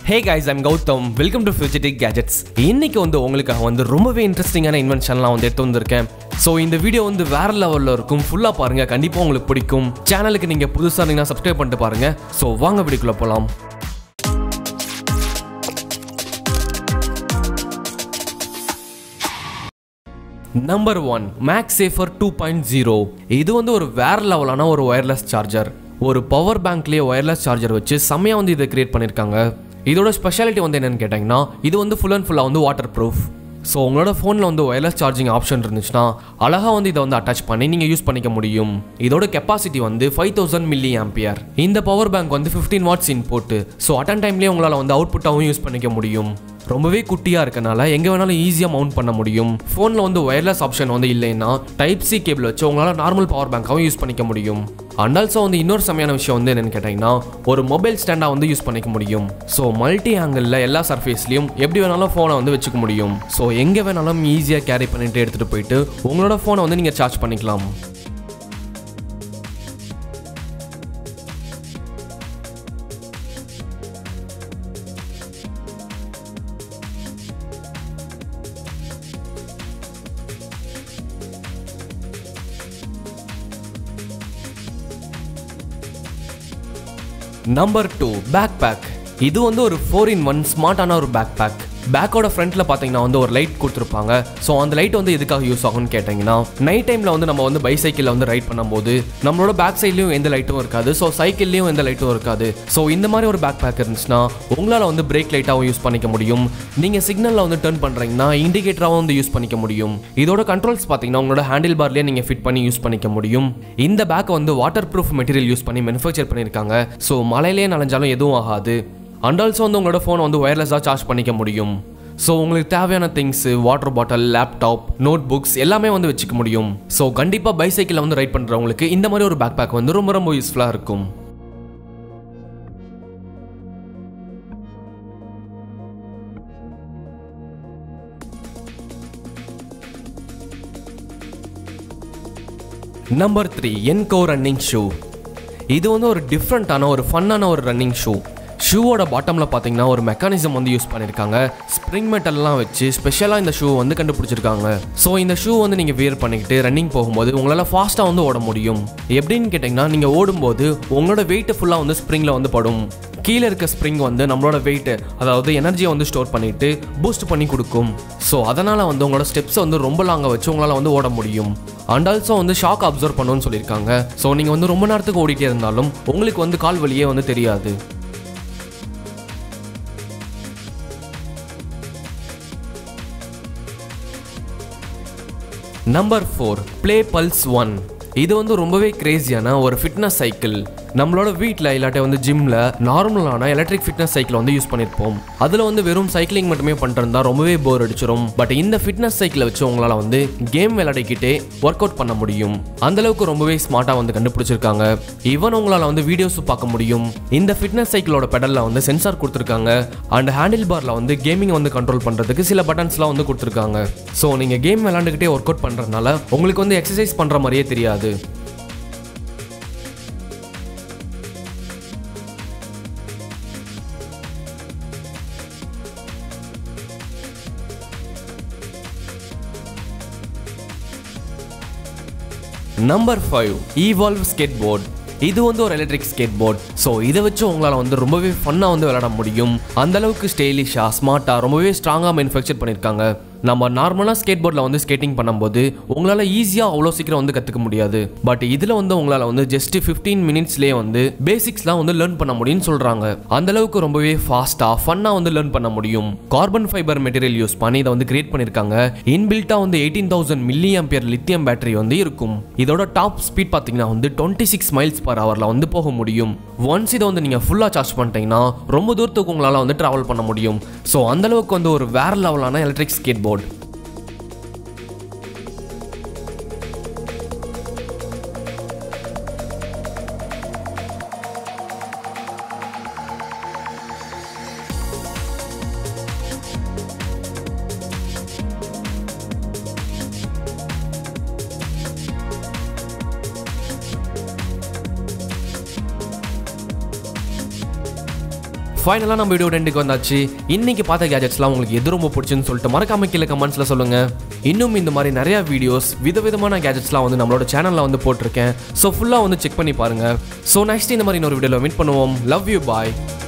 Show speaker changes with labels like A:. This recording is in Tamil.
A: Hey guys, I'm Gautam. Welcome to Fugitive Gadgets. இன்னைக்கு உங்களுக்கு ரொம்பவே இன்ட்ரஸ்டிங்கான இன்வென்ஷன்லாம் எடுத்து வந்திருக்கேன். சோ இந்த வீடியோ வேற லெவல்ல இருக்கும். ஃபுல்லா பாருங்க. கண்டிப்பா உங்களுக்கு பிடிக்கும். சேனலுக்கு நீங்க புதுசா இருந்தீங்கன்னா சப்ஸ்கிரைப் பண்ணிட்டு பாருங்க. சோ வாங்க வீடியோக்குள்ள போலாம். Number 1 MAGSAFER 2.0. இது ஒரு வேற லெவலான ஒரு வயர்லெஸ் சார்ஜர். ஒரு பவர் பேங்க்லயே வயர்லெஸ் சார்ஜர் வச்சு செமையா இதை கிரியேட் பண்ணிருக்காங்க. இதோட ஸ்பெஷாலிட்டி என்னன்னு கேட்டீங்கன்னா இது ஃபுல் அண்ட் ஃபுல்லா வாட்டர் ப்ரூஃப். ஸோ உங்களோட ஃபோனில் வயர்லெஸ் சார்ஜிங் ஆப்ஷன் இருந்துச்சுன்னா அழகா இதை அட்டாச் பண்ணி நீங்கள் யூஸ் பண்ணிக்க முடியும். இதோட கெப்பாசிட்டி 5000 மில்லி ஆம்பியர். இந்த power bank 15 watts input. So அட்டன் டைம்லேயே உங்களால் அவுட்புட்டாகவும் யூஸ் பண்ணிக்க முடியும். ரொம்பவே குட்டியாக இருக்கனால எங்கே வேணாலும் ஈஸியாக மவுண்ட் பண்ண முடியும். ஃபோனில் வயர்லெஸ் ஆப்ஷன் இல்லைன்னா டைப் சி கேபிள் வச்சு உங்களால் நார்மல் பவர் பேங்காகவும் யூஸ் பண்ணிக்க முடியும். அண்ட் ஆல்சோ இன்னொரு செமையான விஷயம் என்னன்னு கேட்டிங்கன்னா ஒரு மொபைல் ஸ்டாண்டாக யூஸ் பண்ணிக்க முடியும். ஸோ மல்டி ஆங்கிளில் எல்லா சர்ஃபேஸ்லையும் எப்படி வேணாலும் ஃபோனை வச்சுக்க முடியும். ஸோ எங்கே வேணாலும் ஈஸியாக கேரி பண்ணிட்டு எடுத்துகிட்டு போயிட்டு உங்களோட ஃபோனை நீங்கள் சார்ஜ் பண்ணிக்கலாம். Number 2 backpack. இது ஒரு 4-in-1 ஸ்மார்ட்டான ஒரு பேக்பேக். பேக்கோட ஃப்ரண்ட்ல பார்த்தீங்கன்னா ஒரு லைட் கொடுத்துருப்பாங்க. ஸோ அந்த லைட் எதுக்காக யூஸ் ஆகும்னு கேட்டிங்கன்னா நைட் டைமில் நம்ம பைசைக்கிளில் ரைட் பண்ணும்போது நம்மளோட பேக் சைட்லையும் எந்த லைட்டும் இருக்காது. ஸோ சைக்கிள்லையும் எந்த லைட்டும் இருக்காது. ஸோ இந்த மாதிரி ஒரு பேக் பேக் இருந்துச்சுன்னா உங்களால் பிரேக் லைட்டாகவும் யூஸ் பண்ணிக்க முடியும். நீங்கள் சிக்னலில் டர்ன் பண்ணுறீங்கன்னா இண்டிகேட்டராகவும் யூஸ் பண்ணிக்க முடியும். இதோட கண்ட்ரோல்ஸ் பார்த்தீங்கன்னா உங்களோட ஹேண்டில் பார்லேயே நீங்கள் ஃபிட் பண்ணி யூஸ் பண்ணிக்க முடியும். இந்த bag waterproof material use பண்ணி மேனுஃபேக்சர் பண்ணியிருக்காங்க. ஸோ மழையிலேயே நனைஞ்சாலும் எதுவும் ஆகாது. அண்ட் ஆல்சோ உங்களோட ஃபோனை வயர்லெஸ்ஸாக சார்ஜ் பண்ணிக்க முடியும். ஸோ உங்களுக்கு தேவையான things water bottle, laptop, notebooks எல்லாமே வச்சுக்க முடியும். ஸோ கண்டிப்பாக பைசைக்கிளில் ரைட் பண்ணுறவங்களுக்கு இந்த மாதிரி ஒரு பேக் பேக் ரொம்ப ரொம்ப யூஸ்ஃபுல்லாக இருக்கும். Number 3 ENKO running shoe. இது ஒரு டிஃப்ரெண்ட்டான ஒரு ஃபன்னான ஒரு ரன்னிங் ஷூ. ஷூவோட பாட்டமில் பார்த்தீங்கன்னா ஒரு மெக்கானிசம் யூஸ் பண்ணியிருக்காங்க. ஸ்ப்ரிங் மெட்டல்லாம் வச்சு ஸ்பெஷலாக இந்த ஷூ கண்டுபிடிச்சிருக்காங்க. ஸோ இந்த ஷூ நீங்கள் வியர் பண்ணிக்கிட்டு ரன்னிங் போகும்போது உங்களால் ஃபாஸ்ட்டாக ஓட முடியும். எப்படின்னு கேட்டிங்கன்னா நீங்கள் ஓடும்போது உங்களோட வெயிட் ஃபுல்லாக ஸ்ப்ரிங்கில் படும். கீழே இருக்க ஸ்ப்ரிங் நம்மளோட வெயிட் அதாவது எனர்ஜியை ஸ்டோர் பண்ணிட்டு பூஸ்ட் பண்ணி கொடுக்கும். ஸோ அதனால் உங்களோட ஸ்டெப்ஸை ரொம்ப லாங்காக வச்சு உங்களால் ஓட முடியும். அண்ட் ஆல்சோ ஷாக் அப்சர்வ் பண்ணுன்னு சொல்லியிருக்காங்க. ஸோ நீங்கள் ரொம்ப நேரத்துக்கு ஓடிட்டே இருந்தாலும் உங்களுக்கு கால் வலியே தெரியாது. Number 4 PLAYPULSE 1. இது ரொம்பவே கிரேசியான ஒரு ஃபிட்னஸ் சைக்கிள். நம்மளோட வீட்டில் இல்லாட்டி ஜிம்மில் நார்மலான எலக்ட்ரிக் ஃபிட்னஸ் சைக்கிள் யூஸ் பண்ணியிருப்போம். அதில் வெறும் சைக்கிளிங் மட்டுமே பண்ணிருந்தா ரொம்பவே போர் அடிச்சிடும். பட் இந்த ஃபிட்னஸ் சைக்கிளை வச்சு உங்களால் கேம் விளையாடிக்கிட்டே ஒர்க் அவுட் பண்ண முடியும். அந்தளவுக்கு ரொம்பவே ஸ்மார்ட்டாக கண்டுபிடிச்சிருக்காங்க. ஈவன் உங்களால் வீடியோஸ் பார்க்க முடியும். இந்த ஃபிட்னஸ் சைக்கிளோட பெடலில் சென்சார் கொடுத்துருக்காங்க. அண்ட் ஹேண்டில் பாரில் கேமிங் கண்ட்ரோல் பண்ணுறதுக்கு சில பட்டன்ஸ்லாம் கொடுத்துருக்காங்க. ஸோ நீங்கள் கேம் விளையாண்டுக்கிட்டே ஒர்க் அவுட் பண்ணுறதுனால உங்களுக்கு எக்ஸசைஸ் பண்ணுற மாதிரியே தெரியாது. Number 5 EVOLVE skateboard. இது ஒரு எலக்ட்ரிக் ஸ்கேட் போர்ட். ஸோ இதை வச்சு உங்களால் ரொம்பவே ஃபன்னாக விளையாட முடியும். அந்தளவுக்கு ஸ்டைலிஷாக ஸ்மார்ட்டாக ரொம்பவே ஸ்ட்ராங்காக மேனுஃபேக்சர் பண்ணியிருக்காங்க. நம்ம நார்மலாக ஸ்கேட் போர்டில் ஸ்கேட்டிங் பண்ணும்போது உங்களால் ஈஸியாக அவ்வளோ சீக்கிரம் கற்றுக்க முடியாது. பட் இதில் உங்களால் ஜஸ்ட் 15 மினிட்ஸ்லேயே பேசிக்ஸ்லாம் லேர்ன் பண்ண முடியும்னு சொல்கிறாங்க. அந்தளவுக்கு ரொம்பவே ஃபாஸ்ட்டாக ஃபன்னாக லேர்ன் பண்ண முடியும். கார்பன் ஃபைபர் மெட்டீரியல் யூஸ் பண்ணி இதை கிரியேட் பண்ணியிருக்காங்க. இன்பில்ட்டாக 18,000 மில்லி ஆம்பியர் லித்தியம் பேட்டரி இருக்கும். இதோட டாப் ஸ்பீட் பார்த்தீங்கன்னா 26 மைல்ஸ் பர் ஹவரில் போக முடியும். ஒன்ஸ் இதை நீங்கள் ஃபுல்லாக சார்ஜ் பண்ணிட்டீங்கன்னா ரொம்ப தூரத்துக்கு உங்களால் ட்ராவல் பண்ண முடியும். ஸோ அந்தளவுக்கு ஒரு வேற லெவலான எலக்ட்ரிக் ஸ்கேட் போர்ட். ஃபைனலாக நம்ம வீடியோ ரெண்டுக்கு வந்தாச்சு. இன்னைக்கு பார்த்த கேஜெட்ஸ்லாம் உங்களுக்கு எது ரொம்ப பிடிச்சுன்னு சொல்லிட்டு மறக்காம கீழே கமெண்ட்ஸில் சொல்லுங்கள். இன்னும் இந்த மாதிரி நிறையா வீடியோஸ் விதவிதமான கேஜெட்ஸ்லாம் வந்து நம்மளோட சேனலில் வந்து போட்டிருக்கேன். ஸோ ஃபுல்லாக வந்து செக் பண்ணி பாருங்கள். ஸோ நெக்ஸ்ட் இந்த மாதிரி இன்னொரு வீடியோவில் மீட் பண்ணுவோம். Love you, bye.